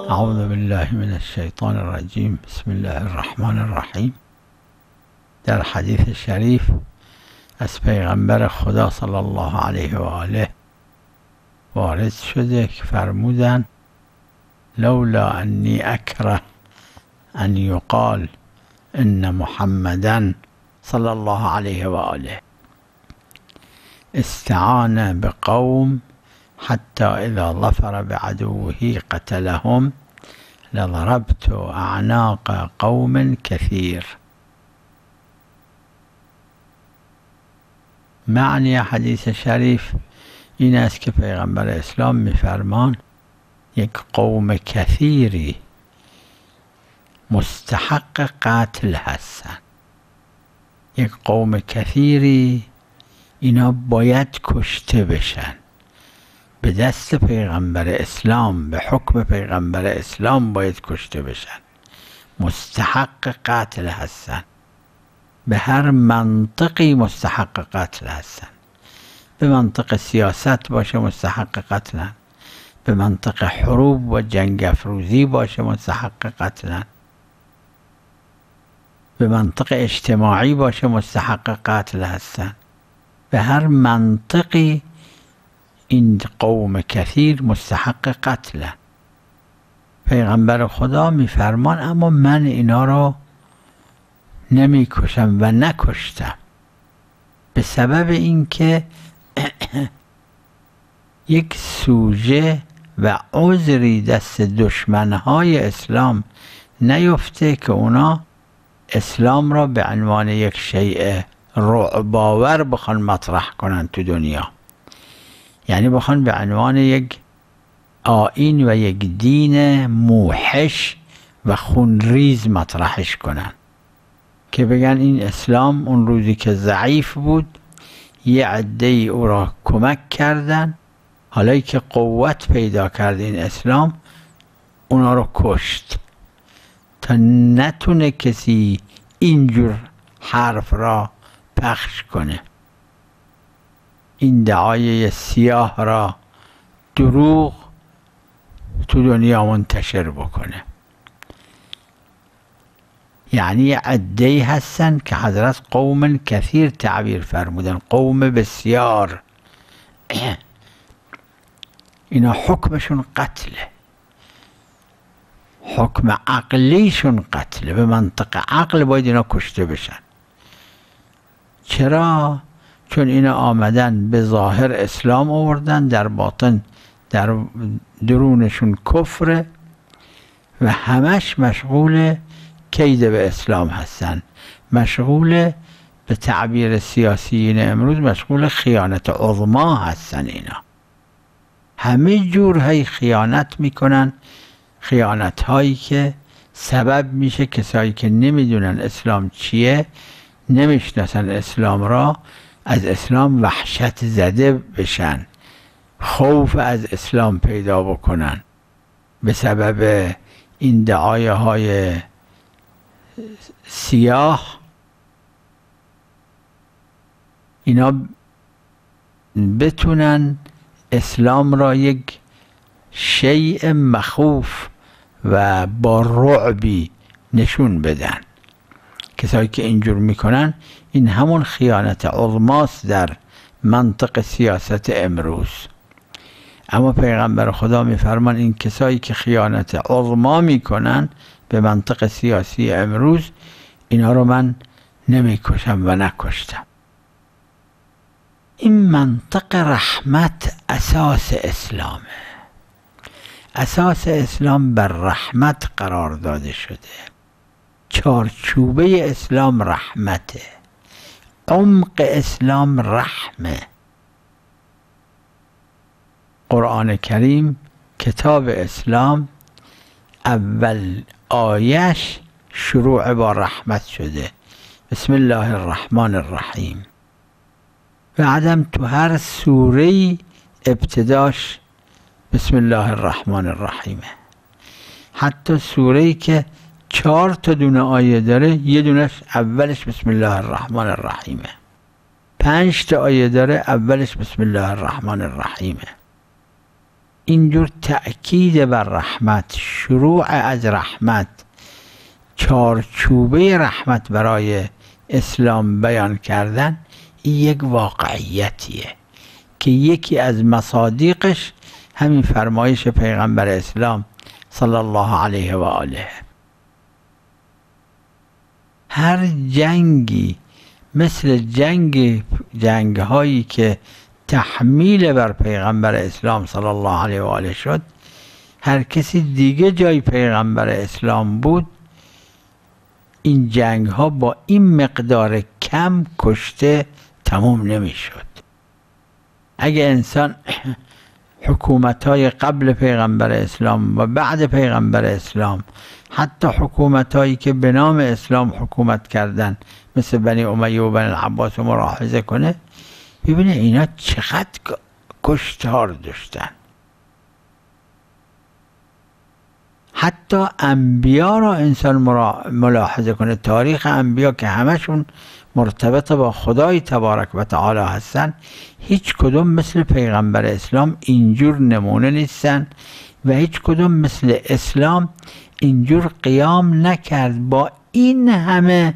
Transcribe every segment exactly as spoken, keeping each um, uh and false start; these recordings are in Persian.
اعوذ بالله من الشیطان الرجیم. بسم الله الرحمن الرحیم. در حدیث شریف از پیغمبر خدا صلی الله علیه و آله وارد شده که فرمودند لولا انی اکره ان یقال ان محمدا صلی الله علیه و آله استعان بقوم حتی اذا ظفر بعدوه قتلهم لضربت اعناق قوم كثير. معنی حدیث شریف این است که پیغمبر اسلام می‌فرمان یک قوم کثیری مستحق قتل هستند. یک قوم کثیری اینا باید کشته بشن. به دست پیغمبر اسلام، به حکم پیغمبر اسلام باید کشته بشن. مستحق قتل هستن. به هر منطقی مستحق قتل هستن. به منطق سیاست باشه مستحق قتلن. به منطق حروب و جنگ افروزی باشه مستحق قتلن. به منطق اجتماعی باشه مستحق قتل هستن. به هر منطقی این قوم کثیر مستحق قتله. پیغمبر خدا میفرمان اما من اینا رو نمی کشم و نکشتم به سبب اینکه یک سوژه و عذری دست دشمنهای اسلام نیفته که اونا اسلام را به عنوان یک شیء رعب‌آور بخوان مطرح کنن تو دنیا. یعنی بخوان به عنوان یک آیین و یک دین موحش و خونریز مطرحش کنن که بگن این اسلام اون روزی که ضعیف بود یه عده‌ای او را کمک کردن، حالا که قوت پیدا کرد این اسلام اونا رو کشت. تا نتونه کسی اینجور حرف را پخش کنه، این دعای سیاه را دروغ تو دنیا منتشر بکنه. یعنی عده‌ای هستن که حضرت قوم کثیر تعبیر فرمودن، قوم بسیار. اینا حکمشون قتله، حکم عقلیشون قتله. به منطق عقل باید اینا کشته بشن. چرا؟ چون اینا آمدن به ظاهر اسلام آوردن، در باطن در درونشون کفره و همش مشغول کید به اسلام هستن، مشغول به تعبیر سیاسیین امروز مشغول خیانت عظما هستن. اینا همه جور های خیانت میکنن، خیانت هایی که سبب میشه کسایی که نمیدونن اسلام چیه، نمیشناسن اسلام را، از اسلام وحشت زده بشن، خوف از اسلام پیدا بکنن به سبب این دعایه های سیاه. اینا بتونن اسلام را یک شیء مخوف و با رعبی نشون بدن. کسایی که اینجور میکنن این همون خیانت عظماست در منطق سیاست امروز. اما پیغمبر خدا میفرمان این کسایی که خیانت عظما میکنن به منطق سیاسی امروز اینا رو من نمیکشم و نکشتم. این منطق رحمت اساس اسلامه. اساس اسلام بر رحمت قرار داده شده. چارچوبه اسلام رحمته. عمق اسلام رحمه. قرآن کریم کتاب اسلام اول آیش شروع با رحمت شده. بسم الله الرحمن الرحیم. بعدم تو هر سوره ابتداش بسم الله الرحمن الرحیمه. حتی سوره‌ای که چهار تا دونه آیه داره یه دونش اولش بسم الله الرحمن الرحیمه. پنج تا آیه داره اولش بسم الله الرحمن الرحیمه. اینجور تأکید بر رحمت، شروع از رحمت، چارچوبه رحمت برای اسلام بیان کردن، این یک واقعیتیه که یکی از مصادیقش همین فرمایش پیغمبر اسلام صلی الله علیه و آله. هر جنگی مثل جنگ جنگ هایی که تحمیل بر پیغمبر اسلام صلی الله علیه و آله شد، هر کسی دیگه جای پیغمبر اسلام بود، این جنگ ها با این مقدار کم کشته تموم نمی شد. اگه انسان حکومت های قبل پیغمبر اسلام و بعد پیغمبر اسلام، حتی حکومت هایی که به نام اسلام حکومت کردن مثل بنی امیه و بنی العباس رو ملاحظه کنه، ببینه اینا چقدر کشتار داشتن. حتی انبیا را انسان ملاحظه کنه، تاریخ انبیا که همشون مرتبط با خدای تبارک و تعالی هستن، هیچ کدوم مثل پیغمبر اسلام اینجور نمونه نیستن و هیچ کدوم مثل اسلام اینجور قیام نکرد با این همه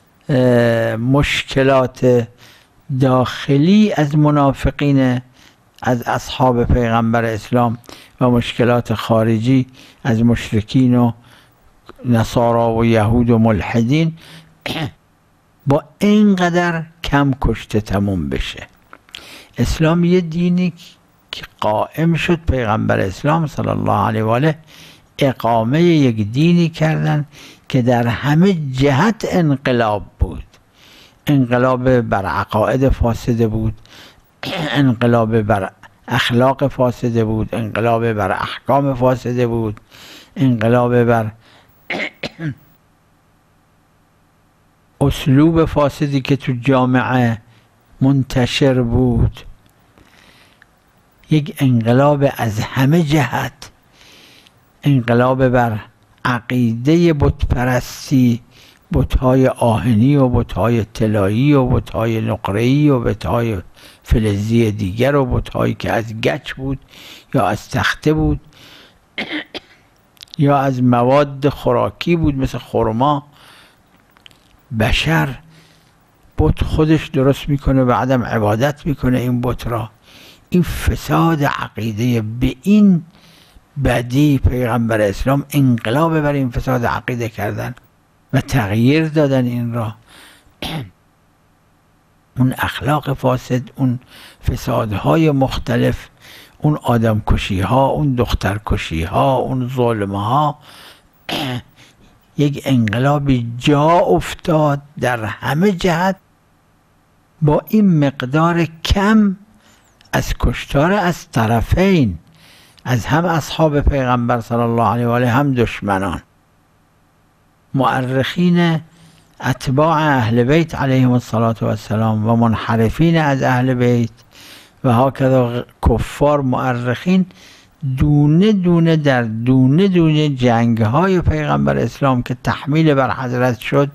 مشکلات داخلی از منافقین، از اصحاب پیغمبر اسلام و مشکلات خارجی از مشرکین و نصارا و یهود و ملحدین، با اینقدر کم کشته تموم بشه. اسلام یه دینی که قائم شد، پیغمبر اسلام صلی الله علیه و آله اقامه یک دینی کردن که در همه جهت انقلاب بود. انقلاب بر عقاید فاسده بود، انقلاب بر اخلاق فاسده بود، انقلاب بر احکام فاسده بود، انقلاب بر اسلوب فاسدی که تو جامعه منتشر بود. یک انقلاب از همه جهت، انقلاب بر عقیده بت پرستی، بت‌های آهنی و بت‌های طلایی و بت‌های نقره‌ای و بت‌های فلزی دیگر و بت‌هایی که از گچ بود یا از تخته بود یا از مواد خوراکی بود مثل خرما. بشر بت خودش درست میکنه، بعدم عبادت میکنه این بت را. این فساد عقیده، به این بدی پیغمبر اسلام انقلاب بر این فساد عقیده کردن و تغییر دادن این را. اون اخلاق فاسد، اون فسادهای مختلف، اون آدم کشی ها، اون دختر کشی ها، اون ظلم ها، یک انقلابی جا افتاد در همه جهت با این مقدار کم از کشتار از طرفین، از هم اصحاب پیغمبر صلی الله علیه و آله هم دشمنان. مؤرخین اتباع اهل بیت علیهم السلام و منحرفین از اهل بیت و هاکذا کفار مؤرخین دونه دونه در دونه دونه جنگ های پیغمبر اسلام که تحمیل بر حضرت شد،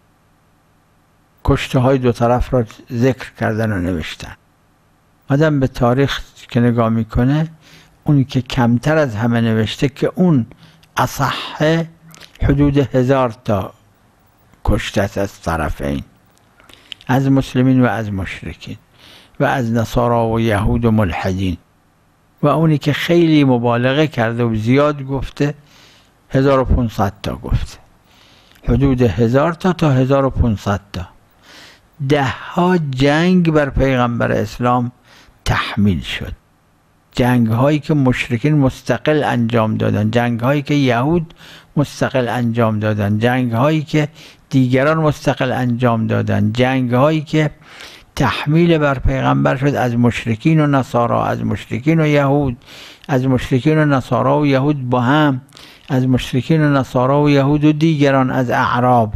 کشته های دو طرف را ذکر کردن و نوشتن. آدم به تاریخ که نگاه میکنه، اونی که کمتر از همه نوشته که اون اصح حدود هزار تا کشته است از طرفین، از مسلمین و از مشرکین و از نصارا و یهود و ملحدین. و اونی که خیلی مبالغه کرده و زیاد گفته هزار و پونصد تا گفته، حدود هزار تا تا هزار و پونصد تا. ده ها جنگ بر پیغمبر اسلام تحمیل شد، جنگ هایی که مشرکین مستقل انجام دادن، جنگ هایی که یهود مستقل انجام دادن، جنگ هایی که دیگران مستقل انجام دادن، جنگ هایی که تحمیل بر پیغمبر شد از مشرکین و نصارا، از مشرکین و یهود، از مشرکین و نصارا و یهود با هم، از مشرکین و نصارا و یهود و دیگران، از اعراب،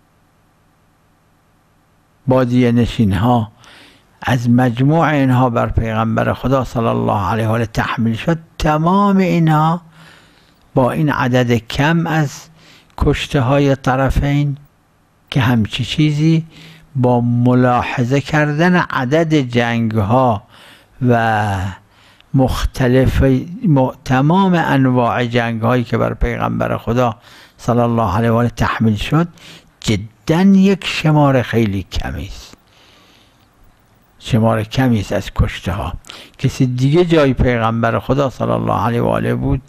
بادیه نشین ها، از مجموع اینها بر پیغمبر خدا صلی الله علیه و آله تحمیل شد. تمام اینها با این عدد کم از کشته های طرفین که همچی چیزی با ملاحظه کردن عدد جنگ ها و مختلف م... تمام انواع جنگ هایی که بر پیغمبر خدا صلی الله علیه و آله تحمیل شد جدا یک شمار خیلی کمی است، شمار کمی است از کشته ها. کسی دیگه جای پیغمبر خدا صلی الله علیه و آله بود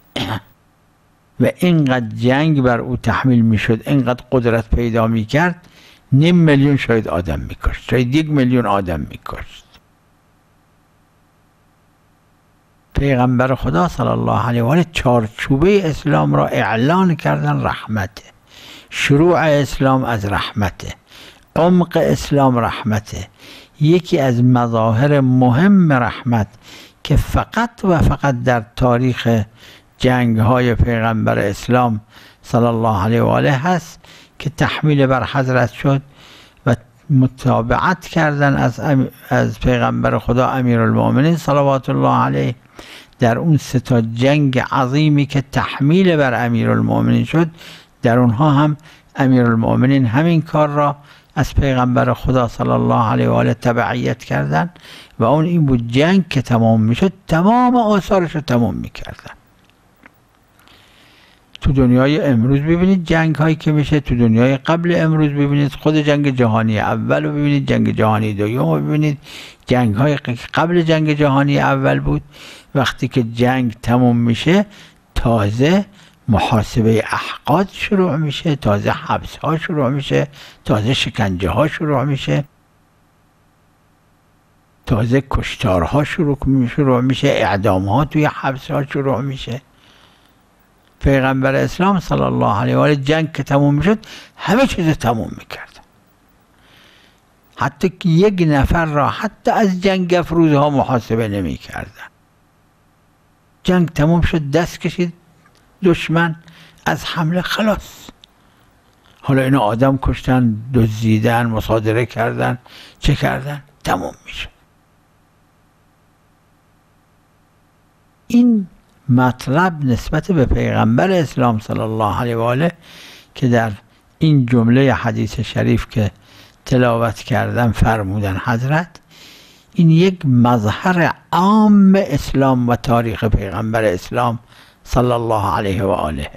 و اینقدر جنگ بر او تحمیل میشد، اینقدر قدرت پیدا میکرد، نیم میلیون شاید آدم میکشت، شاید یک میلیون آدم میکشت. پیغمبر خدا صلی الله علیه و آله چارچوبه اسلام را اعلان کردن رحمته، شروع اسلام از رحمته، عمق اسلام رحمته. یکی از مظاهر مهم رحمت که فقط و فقط در تاریخ جنگ های پیغمبر اسلام صلی الله علیه و آله هست که تحمیل بر حضرت شد و متابعت کردن از, از پیغمبر خدا امیرالمؤمنین صلوات الله علیه در اون سه تا جنگ عظیمی که تحمیل بر امیرالمؤمنین شد. در اونها هم امیرالمؤمنین همین کار را از پیغمبر خدا صلی الله علیه و آله تبعیت کردن و اون این بود جنگ که تمام میشد تمام آثارش رو تمام میکردن. تو دنیای امروز ببینید جنگ هایی که میشه، تو دنیای قبل امروز ببینید، خود جنگ جهانی اول رو ببینید، جنگ جهانی دوم رو ببینید، جنگ های قبل جنگ جهانی اول بود. وقتی که جنگ تمام میشه تازه محاسبه احقاد شروع میشه، تازه حبس ها شروع میشه، تازه شکنجه ها شروع میشه، تازه کشتار ها شروع شروع میشه، اعدام ها توی حبس ها شروع میشه. پیغمبر اسلام صلی الله علیه و آله جنگ که تموم میشد همه چیز تموم میکرد، حتی که یک نفر را حتی از جنگ افروزها محاسبه نمیکردن. جنگ تموم شد، دست کشید دشمن از حمله، خلاص. حالا اینا آدم کشتن، دزدیدن، مصادره کردن، چه کردن، تموم میشه. این مطلب نسبت به پیغمبر اسلام صلی الله علیه و آله که در این جمله حدیث شریف که تلاوت کردن فرمودن حضرت، این یک مظهر عام اسلام و تاریخ پیغمبر اسلام صلی الله علیه و آله.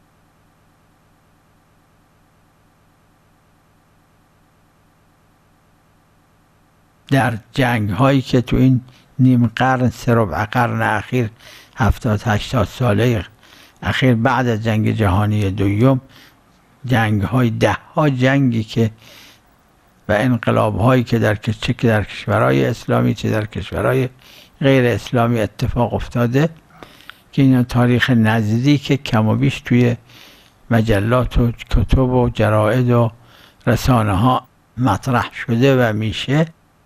در جنگ هایی که تو این نیم قرن، سه ربع قرن اخیر، هفتاد هشتاد ساله اخیر بعد از جنگ جهانی دوم، جنگ های ده ها جنگی که و انقلاب هایی که در چه در کشورهای اسلامی چه در کشورهای غیر اسلامی اتفاق افتاده که این تاریخ نزدیک کم و بیش توی مجلات و کتب و جراید و رسانه ها مطرح شده و میشه.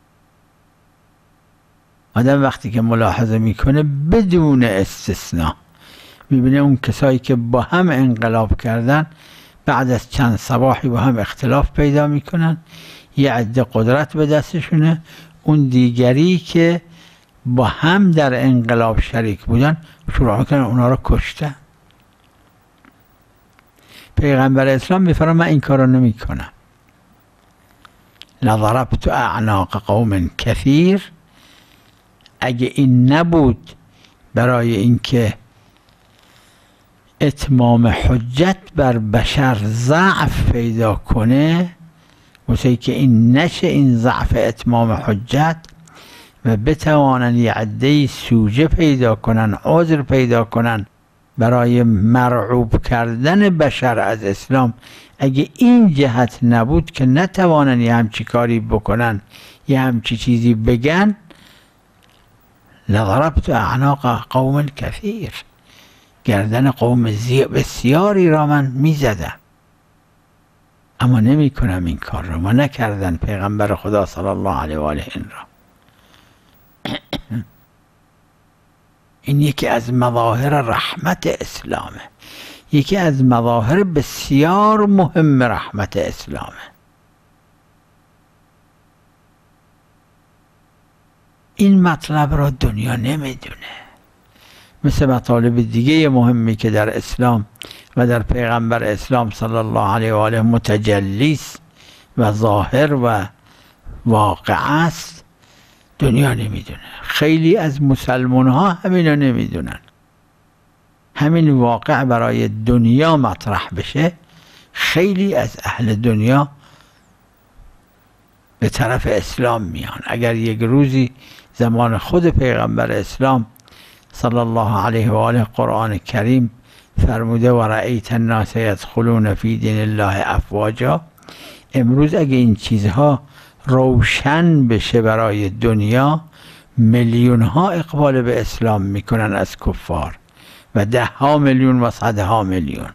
آدم وقتی که ملاحظه میکنه بدون استثناء میبینه اون کسایی که با هم انقلاب کردن بعد از چند صباحی با هم اختلاف پیدا میکنن، یه عده قدرت به دستشونه، اون دیگری که با هم در انقلاب شریک بودن شروع میکنن اونا رو کشتن. پیغمبر اسلام میفرماید من این کارو نمیکنم. لضربت اعناق قوم کثیر. اگه این نبود برای اینکه اتمام حجت بر بشر ضعف پیدا کنه، واسه که این نشه این ضعف اتمام حجت و بتوانن یه عده سوژه پیدا کنن، عذر پیدا کنن برای مرعوب کردن بشر از اسلام، اگه این جهت نبود که نتوانن یه همچی کاری بکنن، یه همچی چیزی بگن، لضربت اعناق قوم کثیر، گردن قوم بسیاری را من میزدم. اما نمی کنم این کار رو، ما نکردن پیغمبر خدا صلی الله علیه و آله این را. این یکی از مظاهر رحمت اسلامه، یکی از مظاهر بسیار مهم رحمت اسلامه. این مطلب را دنیا نمیدونه. مثل مطالب دیگه مهمی که در اسلام و در پیغمبر اسلام صلی الله علیه و آله متجلی و ظاهر و واقع است، دنیا نمیدونه. خیلی از مسلمان ها همینو نمیدونن. همین واقع برای دنیا مطرح بشه، خیلی از اهل دنیا به طرف اسلام میان. اگر یک روزی زمان خود پیغمبر اسلام صلی الله علیه و آله قرآن کریم فرموده و رأیت الناس یدخلون فی دین الله افواجا، امروز اگه این چیزها روشن بشه برای دنیا، میلیون ها اقبال به اسلام میکنن از کفار و ده ها میلیون و صد ها میلیون.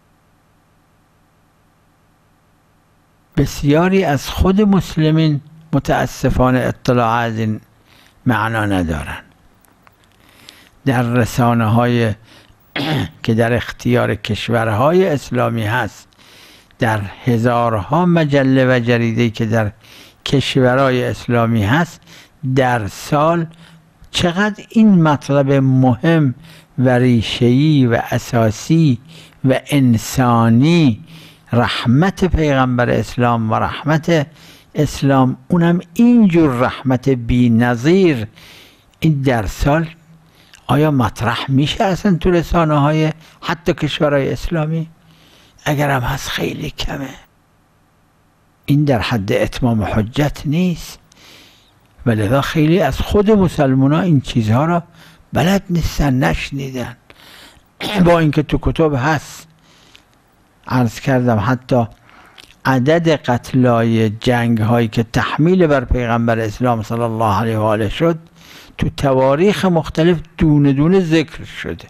بسیاری از خود مسلمین متاسفانه اطلاع از این معنا ندارن. در رسانه های که در اختیار کشورهای اسلامی هست، در هزارها مجله و جریده که در کشورهای اسلامی هست، در سال چقدر این مطلب مهم و ریشه‌ای و اساسی و انسانی، رحمت پیغمبر اسلام و رحمت اسلام، اونم اینجور رحمت بی نظیر، این در سال آیا مطرح میشه اصلا تو رسانه های حتی کشورهای اسلامی؟ اگر هم هست خیلی کمه. این در حد اتمام حجت نیست و لذا خیلی از خود مسلمان ها این چیزها را بلد نیستن، نشنیدن، با اینکه تو کتب هست. عرض کردم حتی عدد قتلای جنگ هایی که تحمیل بر پیغمبر اسلام صلی الله علیه و آله شد تو تواریخ مختلف دونه دونه ذکر شده.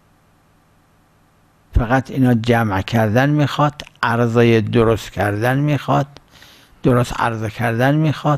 فقط اینا جمع کردن میخواد، عرضه درست کردن میخواد، درست عرضه کردن میخواد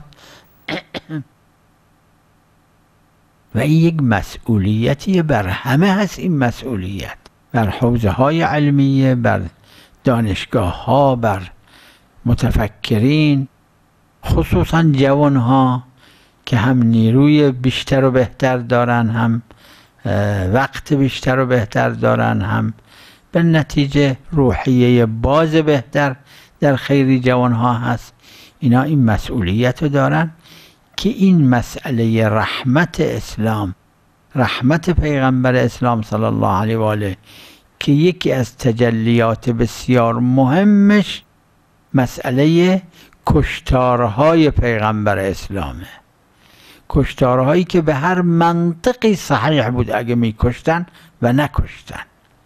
و این یک مسئولیتی بر همه هست. این مسئولیت بر حوزه های علمیه، بر دانشگاه ها، بر متفکرین، خصوصا جوان ها که هم نیروی بیشتر و بهتر دارن، هم وقت بیشتر و بهتر دارن، هم به نتیجه روحیه باز بهتر در خیلی جوان ها هست. اینا این مسئولیت رو دارن که این مسئله رحمت اسلام، رحمت پیغمبر اسلام صلی الله علیه و آله، که یکی از تجلیات بسیار مهمش مسئله کشتارهای پیغمبر اسلامه. کشتارهایی که به هر منطقی صحیح بود اگه می کشتن و نکشتن.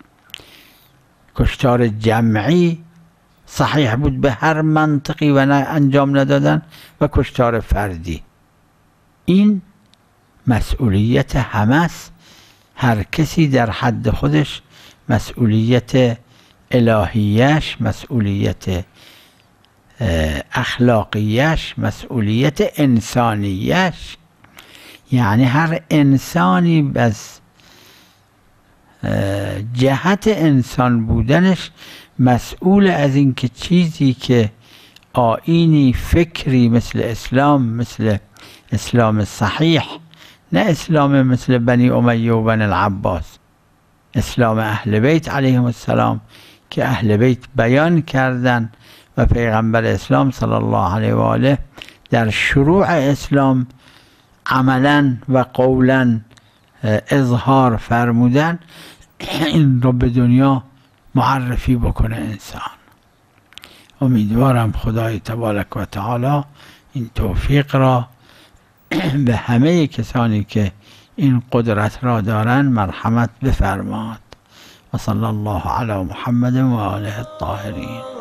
کشتار جمعی صحیح بود به هر منطقی و نه انجام ندادن، و کشتار فردی. این مسئولیت همه است. هر کسی در حد خودش مسئولیت الهیش، مسئولیت اخلاقیش، مسئولیت انسانیش، یعنی هر انسانی از جهت انسان بودنش مسئول از این که چیزی که آیینی فکری مثل اسلام، مثل اسلام صحیح، نه اسلام مثل بنی امیه و بنی العباس، اسلام اهل بیت علیهم السلام که اهل بیت بیان کردن و پیغمبر اسلام صلی الله علیه و آله در شروع اسلام عملا و قولا اظهار فرمودن، این رو به دنیا معرفی بکنه انسان. امیدوارم خدای تبارک و تعالی این توفیق را به همه کسانی که این قدرت را دارن مرحمت بفرماد. و صلی الله علی محمد و آله الطاهرین.